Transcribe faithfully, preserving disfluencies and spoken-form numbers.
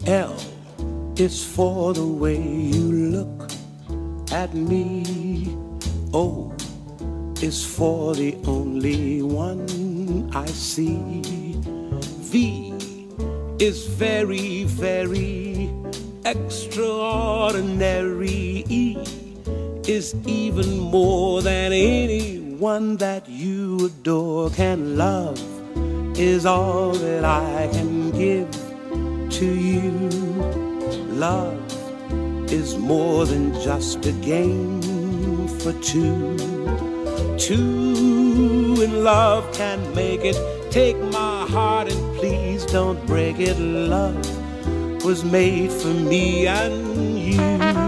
L is for the way you look at me. O is for the only one I see. V is very, very extraordinary. E is even more than anyone that you adore can love, is all that I can give to you. Love is more than just a game for two. Two in love can make it. Take my heart and please don't break it. Love was made for me and you.